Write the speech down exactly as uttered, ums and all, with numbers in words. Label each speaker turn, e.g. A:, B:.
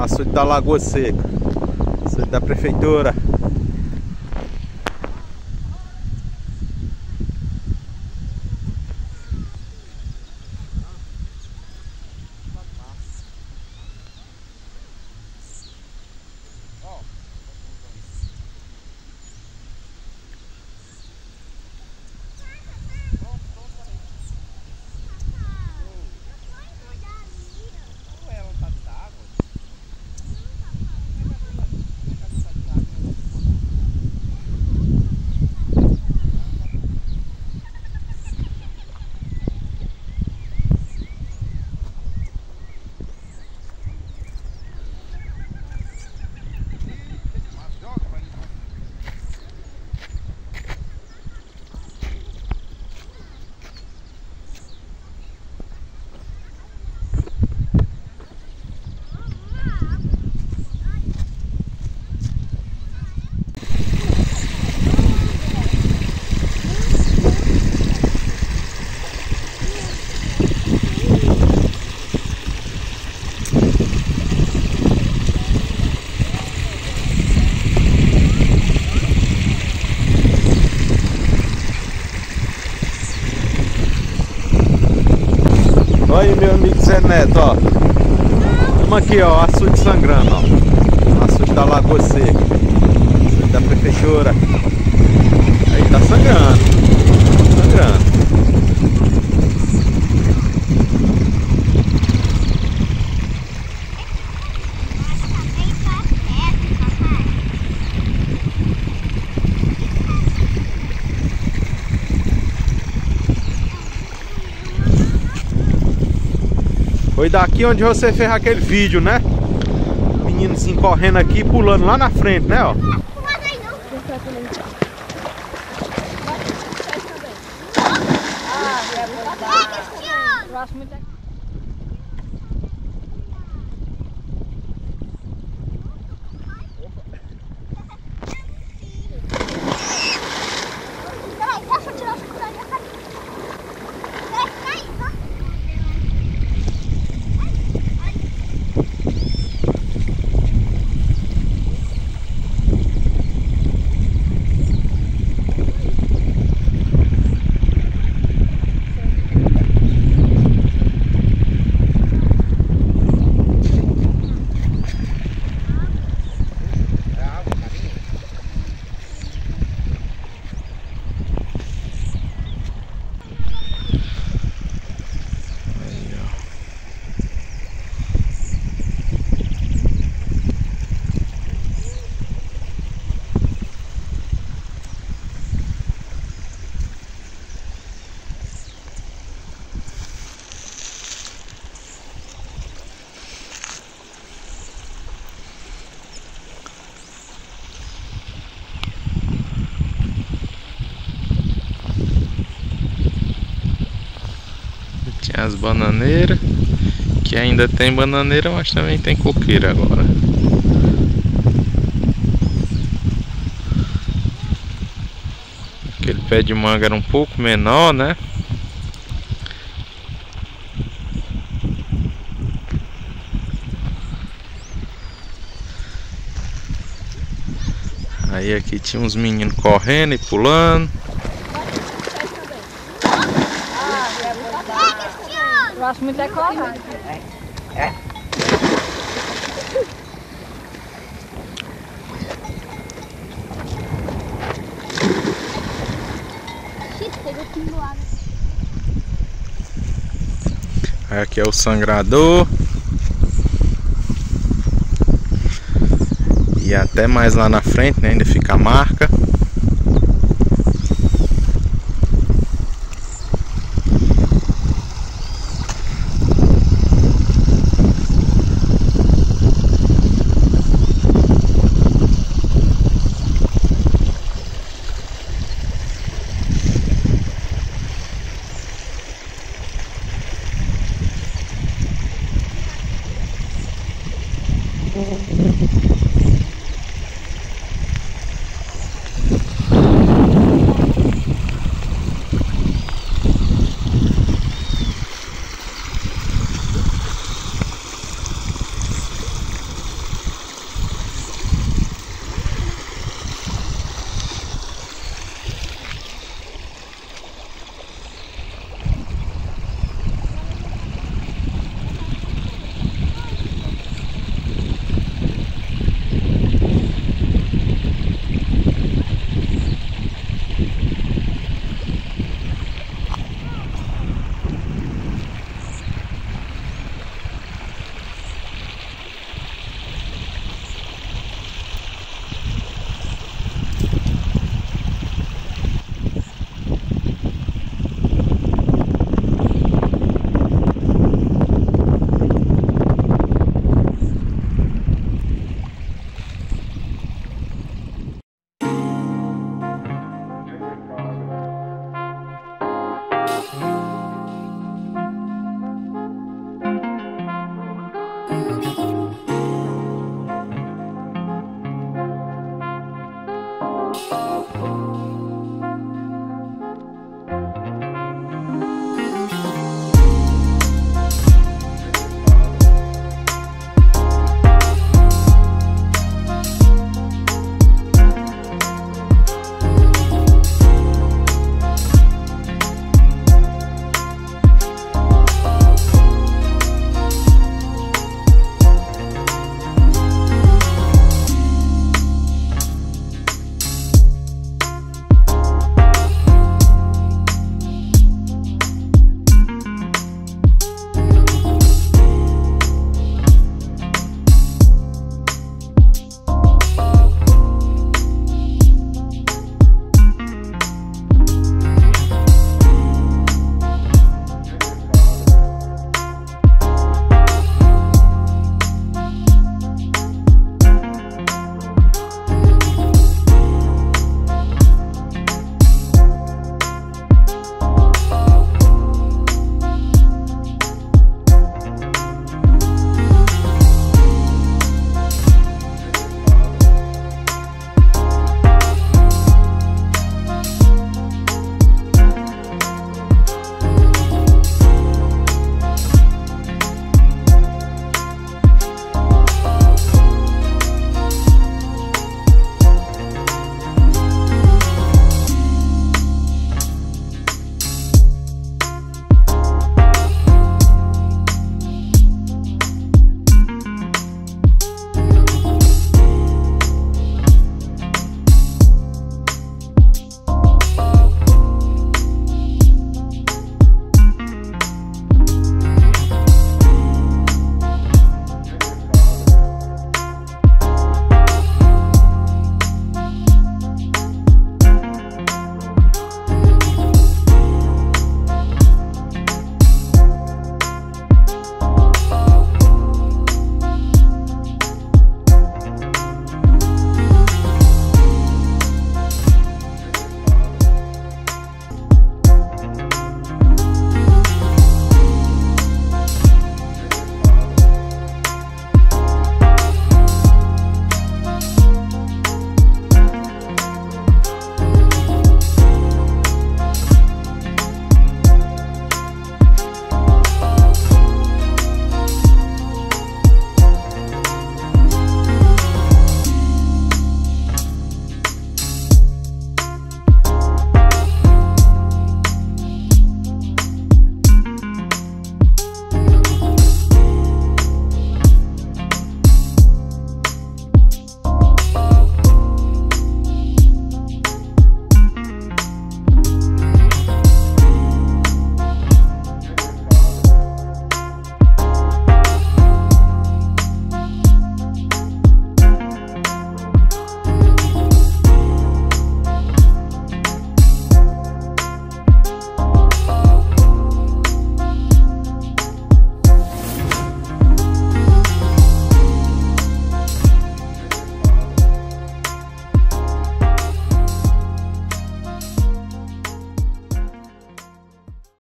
A: açude da Lagoa Seca, açude da prefeitura. Olha aí, meu amigo Zé Neto, ó. Vamos aqui, ó, açude sangrando, ó. Açude da Lagoa Seca, açude da prefeitura. Aí tá sangrando, tá sangrando. Foi daqui onde você fez aquele vídeo, né? O meninozinho correndo aqui e pulando lá na frente, né, ó? Tinha as bananeiras, que ainda tem bananeira, mas também tem coqueiro agora. Aquele pé de manga era um pouco menor, né? Aí aqui tinha uns meninos correndo e pulando.
B: Eu acho muito é coragem. É. É.
A: Aqui é o sangrador. E até mais lá na frente, né, ainda fica a marca.